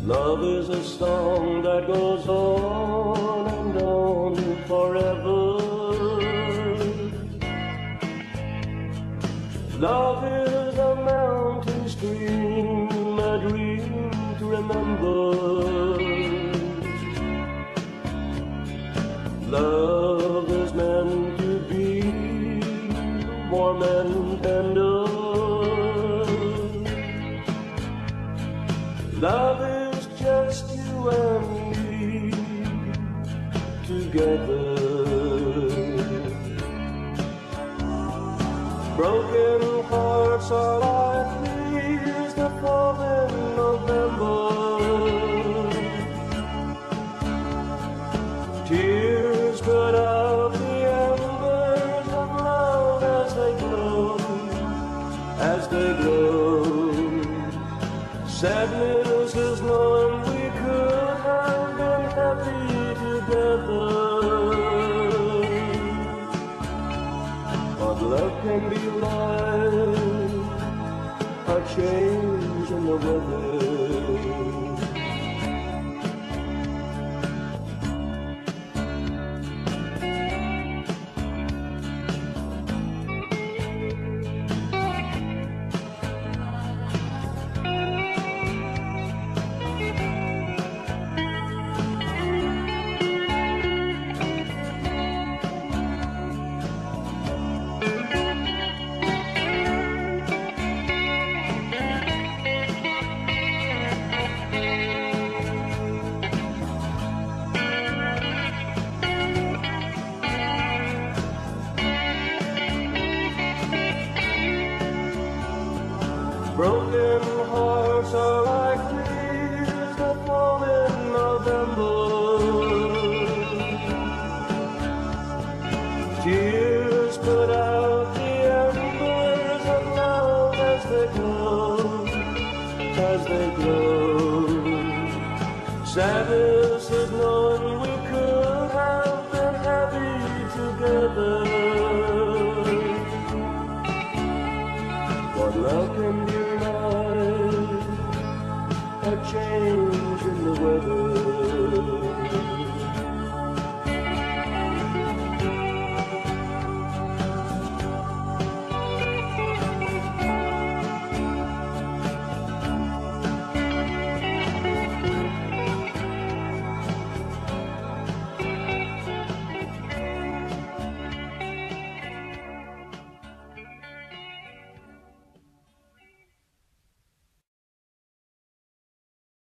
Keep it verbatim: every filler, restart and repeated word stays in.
Love is a song that goes on and on forever. Love is a mountain stream, a dream to remember. Love is meant to be warm and tender. Love is just you and me together. Broken hearts are like leaves that fall in November. Tears put out the embers of love as they glow, as they glow. Sadness is knowing we could have been happy together. But love can be like a change in the weather. Broken